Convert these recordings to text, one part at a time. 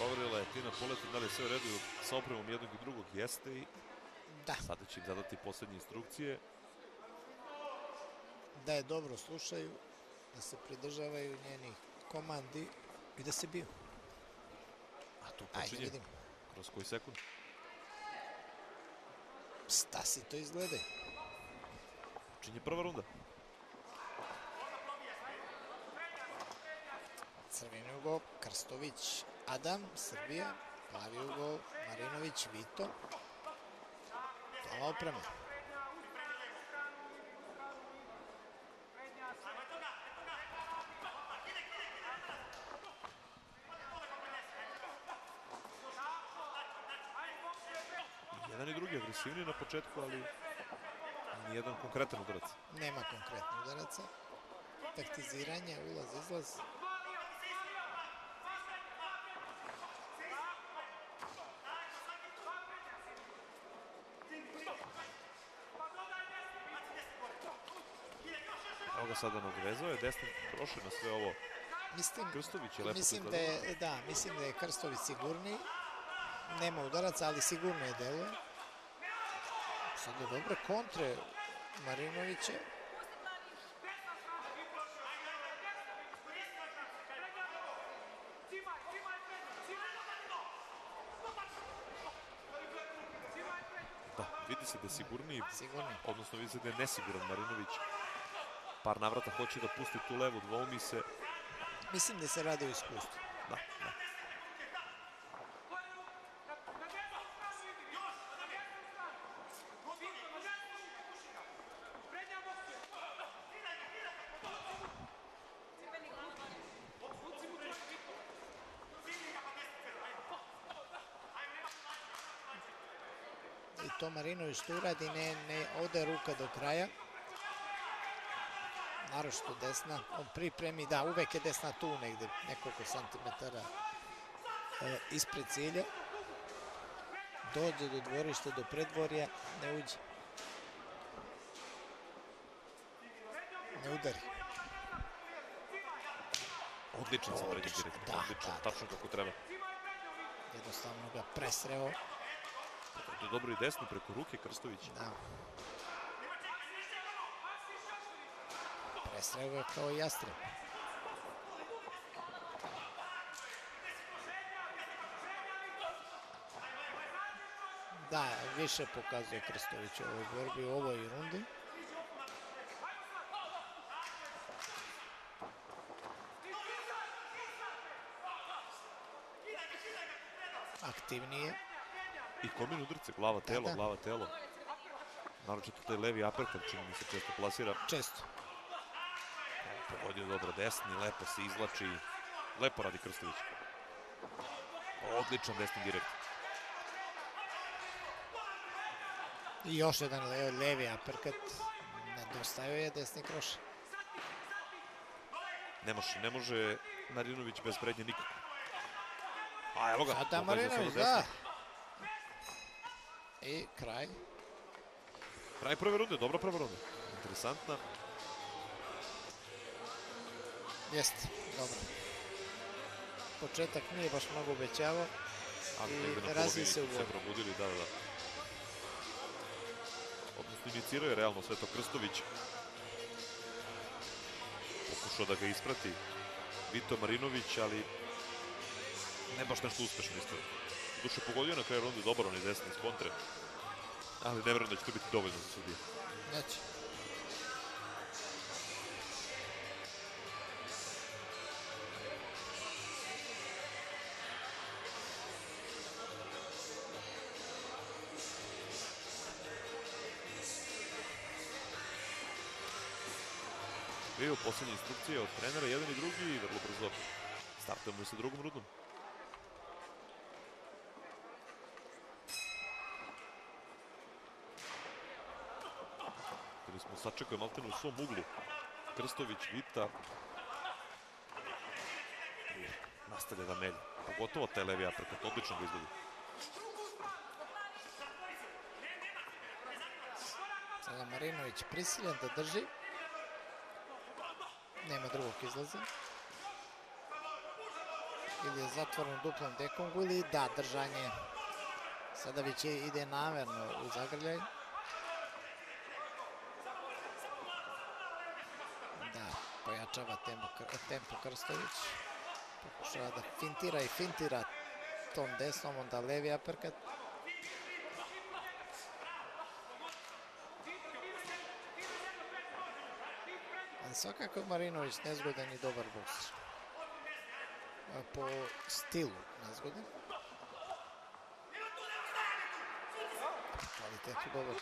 Proverila je Tina Poletin, da li je sve u redu sa opremom jednog i drugog, jeste, i sada će im zadati poslednje instrukcije. Da je dobro slušaju, da se pridržavaju njenih komandi i da se biju. A tu počinje, kroz koji sekund? Stasi to izgleda. Počinje prva runda. Crveni ugol, Krstović, Adam, Srbija. Plavi ugol, Marinović, Vito. Plava oprema. Jedan i drugi agresivniji na početku, ali nijedan konkretan udarac. Nema konkretnih udaraca. Taktiziranje, ulaz, izlaz. Evo ga sada nadvezao je, desni prošli na sve ovo. Krstović je lepo mislim da je Krstović sigurniji. Nema udaraca, ali sigurno je deluje. Sada dobre kontre Marinovića. Da, vidi se da je sigurniji, odnosno vidi se da je nesiguran Marinović. Par navrata hoće da pusti tu levu, dvoumi se. Mislim da se radi o iskustvu. Da. I to Marinović što uradi, ne ode ruka do kraja. Naročito desna, on pripremi, da, uvek je desna tu negde, nekoliko centimetara ispred cilja. Dođe do dvorišta, do predvorja, ne uđe. Ne udari. Odličan sam prednji direkt, odličan, tačno kako treba. Jednostavno ga presreo. Dobro i desno preko ruke Krstović. Da. Presreo ga kao i Jastreb. Da, više pokazuje Krstović u ovoj borbi, u ovoj rundi. Aktivnije. I kombin udrce, glava, telo, glava, telo. Naročito taj levi aperkat, čini mi se, često plasira. Često. Pogodio dobro desni, lepo se izvlači. Lepo radi Krstović. Odličan desni direkt. I još jedan levi aperkat. Nedostajao je desni kroš. Ne može Marinović bez prednje nikako. A evo ga. Sada Marinović, da. I kraj. Kraj prve runde, dobra prva runda. Interesantna. Jeste, dobro. Početak nije baš mnogo obećavao. I razvije se u borbu. Se probudili, da. Odnosno inicirao je realno sve to Krstović. Pokušao da ga isprati Vito Marinović, ali ne baš nešto uspešno isto. Duše pogodio na kraju runde, dobar on je desni iz kontre. Ali ne verujem da će to biti dovoljno za sudije. Neće. Bio poslednje instrukcije od trenera, jedan i drugi, i vrlo brzo startujemo i sa drugom rundom. Kada smo sačekali maltene u svom uglu Krstović, Vita. I nastavlja da melja. Pogotovo taj levi aperkat, odlično ga izgleda. Sada Marinović prisiljen da drži. Nema drugog izlaza. ili je zatvoren u duplom dekongu ili da, držanje. Sada već ide namerno u zagrljaj. Da, pojačava tempo Krstović. Pokušava da fintira tom desnom, onda levi aperkat. Ali svakako Marinović nezgodan i dobar bokser. Po stilu nezgodan. Kvalitetu dobar.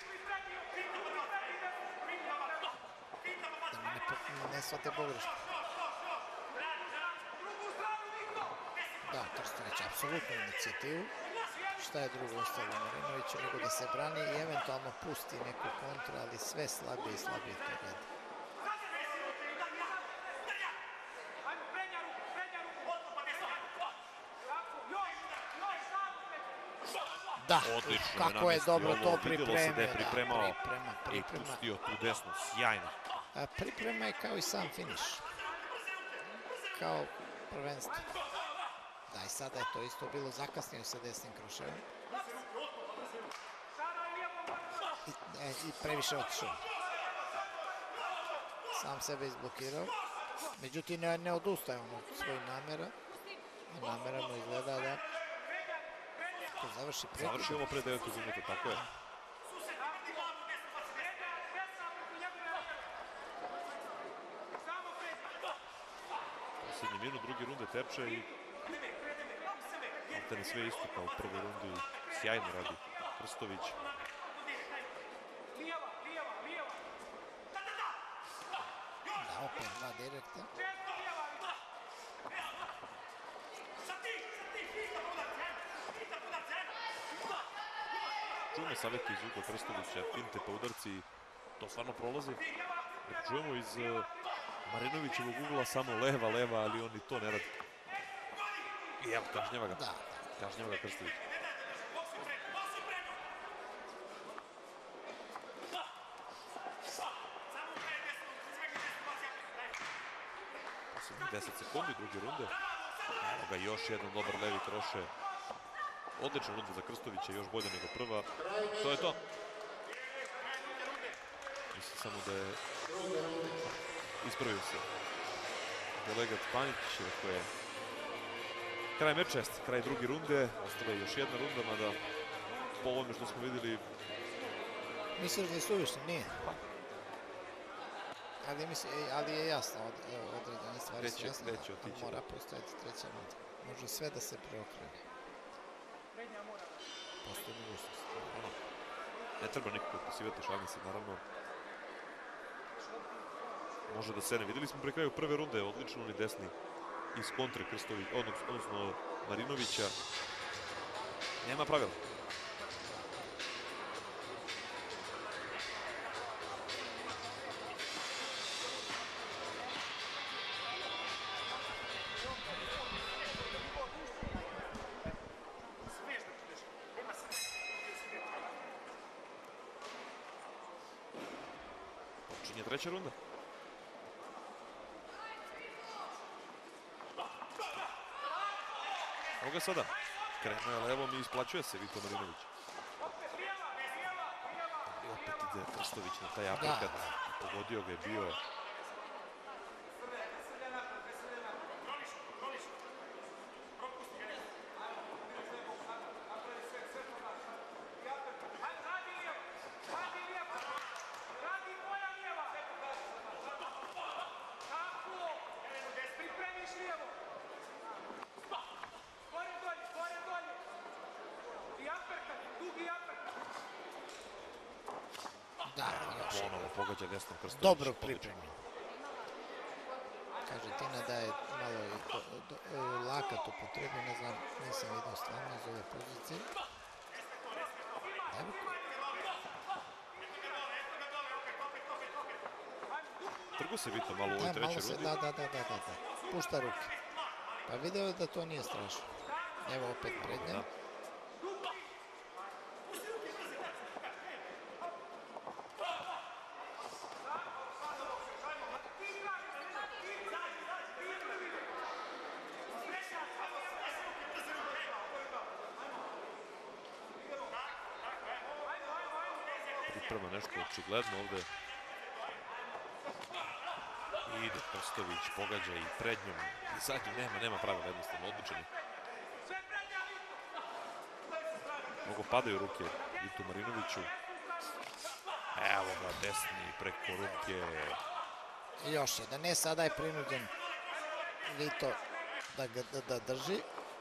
Da me ne shvate pogrešno. Da, Krstović apsolutnu inicijativu. Šta je drugo ostalo Marinoviću nego da se brani i eventualno pusti neku kontru, ali sve slabije i slabije to radi. Da, kako je dobro to pripremio. I pustio tu desnu, sjajno. Priprema je kao i sam finiš. Kao prvenstvo. Da, i sada je to isto bilo, zakasnio sa desnim kroševom. I previše otišao. Sam sebe izblokirao. Međutim, ne odustaje on od svojih namera. I namera mu izgleda da završi prekid. Završi ovo pre 9 minuta, tako je. Posljednji minut, drugi runde teče i alterne sve isto kao u prvoj rundi. Sjajno radi Krstović. Da, opet dva direkta. Čujemo savjeti iz ugla Krstovića, finte pa udarci, to stvarno prolazi. Čujemo iz Marinovićevog ugla samo leva, ali on i to ne radi. I evo, kažnjava ga. Kažnjava ga Krstović. Posljednjih 10 sekundi, druge runde. Evo ga, još jedan dobar levi kroše. Odlična runda za Krstovića, još bolje nego prva. To je to. Mislim samo da je ispravio se delegat Panić, rekao je kraj meča, kraj druge runde, ostala je još jedna runda, mada po ovome što smo vidjeli... Misliš da je suvišno? Nije. Ali je jasno, određene stvari su jasne, da mora postojati treća runda. Može sve da se preokrene. Postoji mogućnost. Ne treba nikako otpisivati, šalim se, naravno. Može da se ne. Vidjeli smo pre kraju prve runde, odlično oni desni iz kontre Krstović, odnosno Marinovića. Nema pravila. Počinje treća runda. Evo ga sada. Krenuo je levom i isplaćuje se Vito Marinović. I opet ide Krstović na taj aperkat. Pogodio ga je bio. Ponovo pogađa desnom Krstović. Dobro pripremljen. Kaže Tina da je malo lakat upotrebio, ne znam, nisam vidio stvarno iz ove pozicije. Trgu se Vito malo u ovoj trećoj rundi. Da. Pušta ruke. Pa video je da to nije strašno. Evo opet prednja. priprema nešto očigledno ovde. Ide Krstović, pogađa i prednjom. I zadnjom nema pravila, jednostavno odličan je. Mnogo padaju ruke Vitu Marinoviću. Evo ga, desni preko ruke. Još jedan je, sada je prinuđen Vito da drži.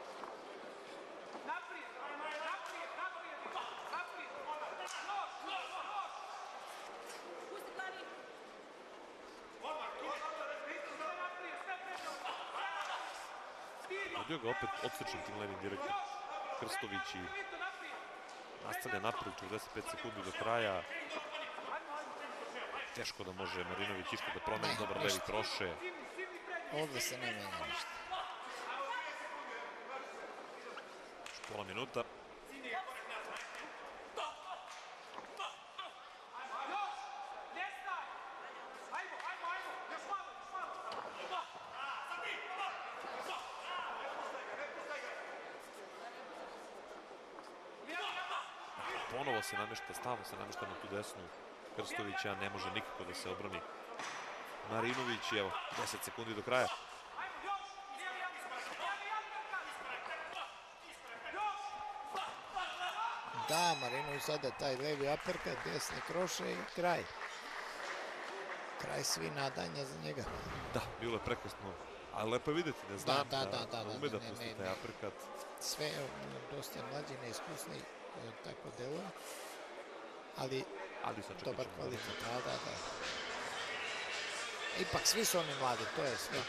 Vodio ga opet odsečnim tim levim direktom. Krstović i nastavlja napred 45 sekundi do kraja. Teško da može Marinović išta da promeni, dobar levi kroše. Ovdje se ne menja ništa. Pola minuta. Ponovo se namešta, stalno se namešta na tu desnu. Krstovića ne može nikako da se obrani. Marinović, evo, 10 sekundi do kraja. Da, Marinović sada taj levi aperkat, desni kroše i kraj. Kraj svi nadanja za njega. Da, bilo je prekrasno. Ali lepo je vidjeti da zna da ume da pusti taj aperkat. Sve, dosta mlađi, neiskusni, tako deluje. Ali dobar kvalitet, da. Ipak svi su oni mladi, to je sve.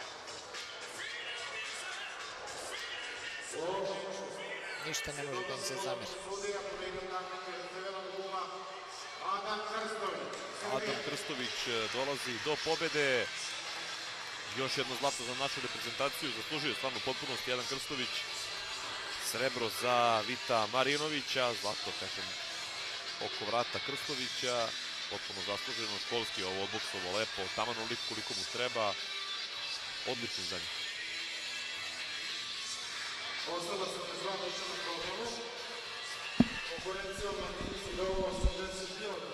Ništa ne može da im se zameri. Adam Krstović dolazi do pobede. Još jedno zlato za našu reprezentaciju. Zaslužio stvarno potpunost Adam Krstović. Srebro za Vita Marinovića. Zlato, kažem, oko vrata Krstovića. Potpuno zasluženo. Školski ovo odboksovo lepo. Taman onoliko koliko mu treba. Odličan za njih. Ostala se ne zvana što na programu. Konkurencijom na minisi do 80 minuta.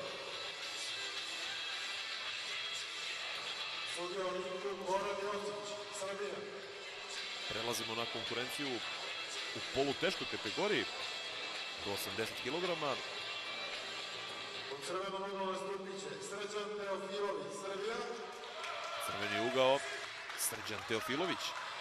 Sudio Goran Josić, Srbija. Prelazimo na konkurenciju u poluteškoj kategoriji do 80 kg. U crvenom uglu nastupit će Srđan Teofilović, Srbija. Crveni ugao, Srđan Teofilović.